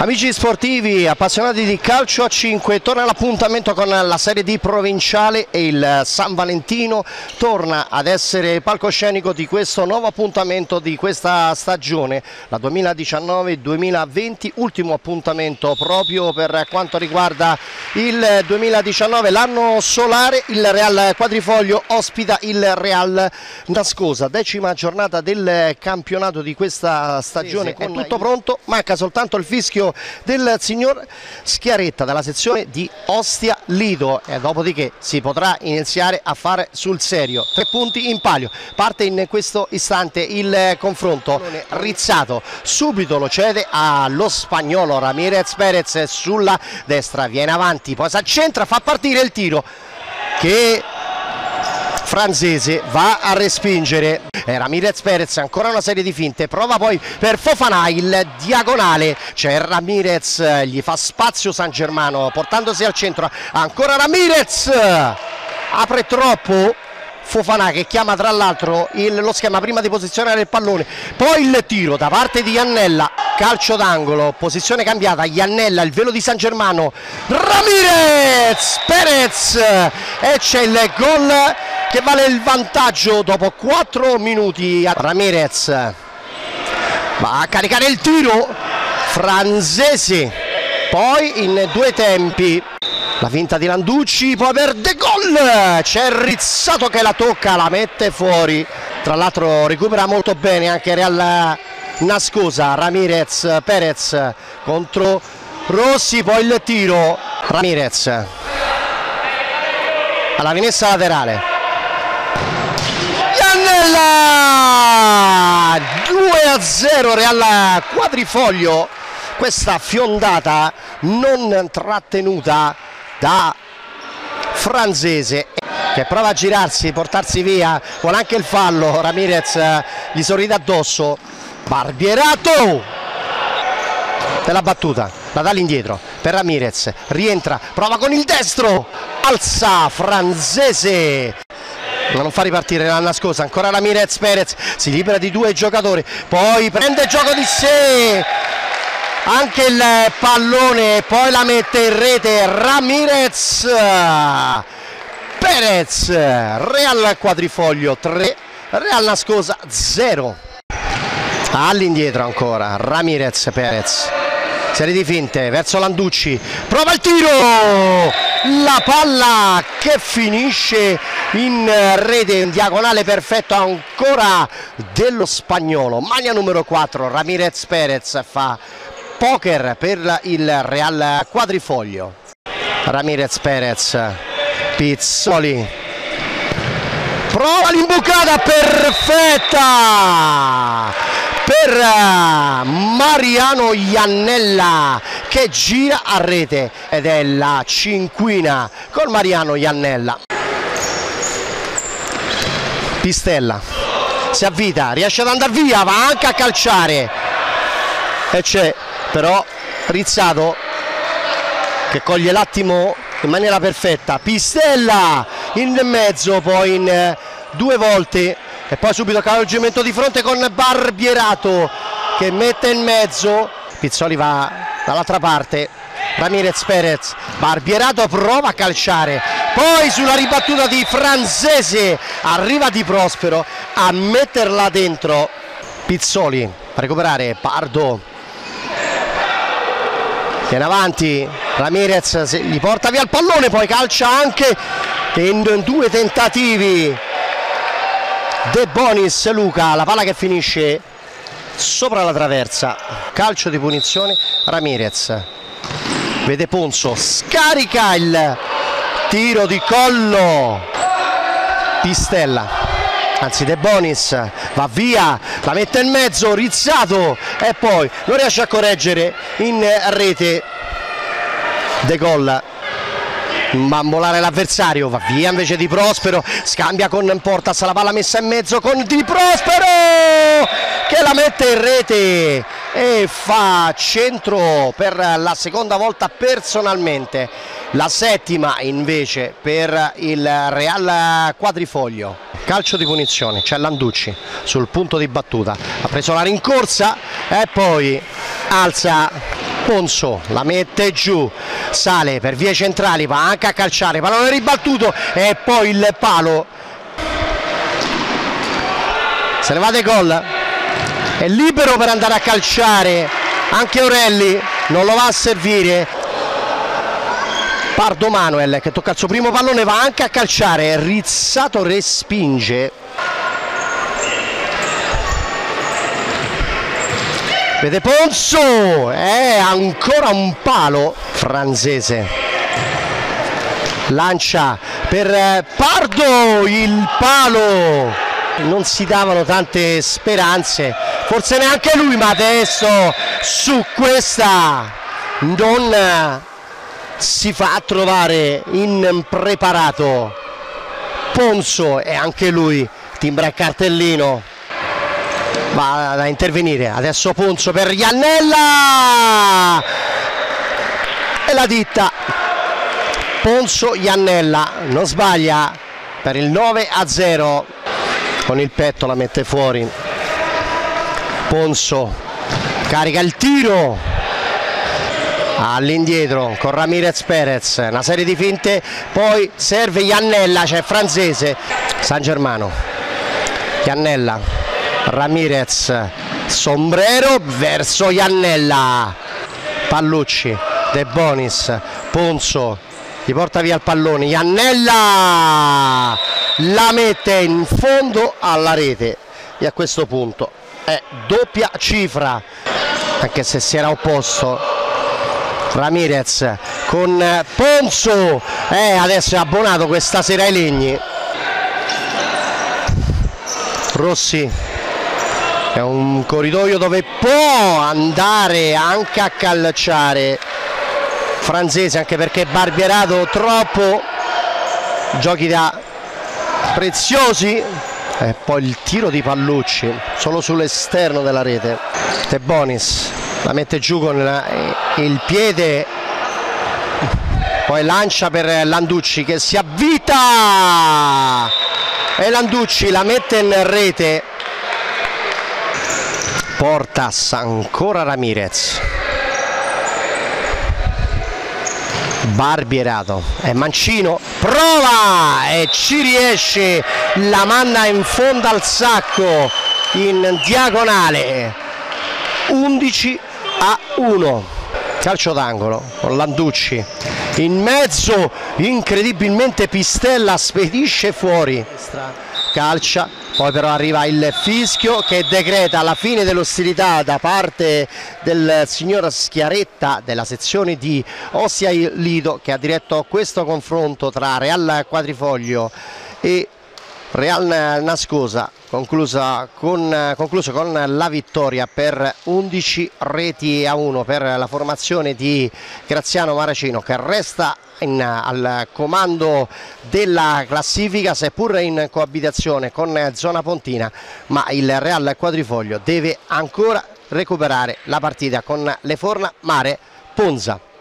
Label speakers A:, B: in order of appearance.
A: Amici sportivi, appassionati di calcio a 5, torna l'appuntamento con la Serie D provinciale e il San Valentino torna ad essere palcoscenico di questo nuovo appuntamento di questa stagione, la 2019-2020, ultimo appuntamento proprio per quanto riguarda il 2019, l'anno solare. Il Real Quadrifoglio ospita il Real Nascosa, 10ª giornata del campionato di questa stagione, con tutto pronto, manca soltanto il fischio del signor Schiaretta dalla sezione di Ostia Lido e dopodiché si potrà iniziare a fare sul serio. 3 punti in palio, parte in questo istante il confronto. Rizzato subito lo cede allo spagnolo Ramirez Perez sulla destra, viene avanti, poi si accentra, fa partire il tiro che Franzese va a respingere. Ramirez Perez, ancora una serie di finte, prova poi per Fofana il diagonale, c'è Ramirez, gli fa spazio San Germano portandosi al centro, ancora Ramirez, apre troppo Fofana che chiama tra l'altro lo schema prima di posizionare il pallone, poi il tiro da parte di Iannella, calcio d'angolo, posizione cambiata, Iannella, il velo di San Germano, Ramirez Perez e c'è il gol che vale il vantaggio dopo 4 minuti. Ramirez va a caricare il tiro, Franzese, poi in 2 tempi la finta di Landucci, poi per De Gol, c'è Rizzato che la tocca, la mette fuori, tra l'altro recupera molto bene anche Real Nascosa. Ramirez Perez contro Rossi, poi il tiro, Ramirez alla rimessa laterale, 2-0 Real Quadrifoglio, questa fiondata non trattenuta da Franzese che prova a girarsi, portarsi via con anche il fallo. Ramirez gli sorride addosso, Barbierato della battuta, la dà all'indietro per Ramirez, rientra, prova con il destro, alza Franzese ma non fa ripartire la Nascosa, ancora Ramirez Perez, si libera di 2 giocatori, poi prende gioco di sé anche il pallone, poi la mette in rete Ramirez Perez. Real Quadrifoglio 3, Real Nascosa 0. All'indietro ancora Ramirez Perez, serie di finte verso Landucci, prova il tiro, la palla che finisce in rete, in diagonale perfetto ancora dello spagnolo, maglia numero 4, Ramirez Perez fa poker per il Real Quadrifoglio. Ramirez Perez, Pizzoli, prova l'imbucata perfetta per Mariano Iannella che gira a rete ed è la 5ª con Mariano Iannella. Pistella si avvita, riesce ad andare via, va anche a calciare e c'è però Rizzato che coglie l'attimo in maniera perfetta, Pistella in mezzo, poi in 2 volte e poi subito cavalgimento di fronte con Barbierato che mette in mezzo, Pizzoli va dall'altra parte, Ramirez Perez, Barbierato prova a calciare, poi sulla ribattuta di Franzese arriva Di Prospero a metterla dentro, Pizzoli a recuperare, Pardo viene avanti, Ramirez gli porta via il pallone, poi calcia anche in 2 tentativi De Bonis Luca, la palla che finisce sopra la traversa, calcio di punizione. Ramirez vede Ponzo, scarica il tiro di collo, Pistella, anzi De Bonis va via, la mette in mezzo, Rizzato e poi non riesce a correggere in rete De Gol, bambolare l'avversario, va via invece Di Prospero, scambia con Portas, la palla messa in mezzo con Di Prospero che la mette in rete e fa centro per la 2ª volta personalmente, la 7ª invece per il Real Quadrifoglio. Calcio di punizione, c'è Landucci sul punto di battuta, ha preso la rincorsa e poi alza Ponzo la mette giù, sale per vie centrali, va anche a calciare, pallone ribattuto e poi il palo, se ne va De Gol, è libero per andare a calciare anche Orelli, non lo va a servire. Pardo Manuel che tocca il suo primo pallone, va anche a calciare, Rizzato respinge. Vede Ponzo, ancora un palo, Franzese lancia per Pardo, il palo, non si davano tante speranze, forse neanche lui, ma adesso su questa non si fa trovare impreparato Ponzo e anche lui timbra il cartellino, va a intervenire adesso Ponzo per Iannella e la ditta. Ponzo Iannella non sbaglia per il 9-0, con il petto la mette fuori. Ponzo carica il tiro all'indietro con Ramirez Perez, una serie di finte, poi serve Iannella, c'è Franzese, San Germano, Iannella, Ramirez, Sombrero verso Iannella, Pallucci, De Bonis, Ponzo gli porta via il pallone, Iannella la mette in fondo alla rete e a questo punto è doppia cifra, anche se si era opposto. Ramirez con Ponzo, adesso è abbonato questa sera ai legni. Rossi è un corridoio dove può andare anche a calciare Franzese, anche perché Barbierato troppo, giochi da preziosi, e poi il tiro di Pallucci solo sull'esterno della rete. De Bonis la mette giù con il piede, poi lancia per Landucci che si avvita e Landucci la mette in rete. Portas, ancora Ramirez, Barbierato e Mancino prova e ci riesce, la manda in fondo al sacco in diagonale. 11-1, calcio d'angolo con Landucci in mezzo, incredibilmente Pistella spedisce fuori, calcia, poi però arriva il fischio che decreta la fine dell'ostilità da parte del signor Schiaretta della sezione di Ostia Lido, che ha diretto questo confronto tra Real Quadrifoglio e Real Nascosa, concluso con la vittoria per 11-1 per la formazione di Graziano Maracino, che resta al comando della classifica, seppur in coabitazione con Zona Pontina, ma il Real Quadrifoglio deve ancora recuperare la partita con le Forna Mare Ponza.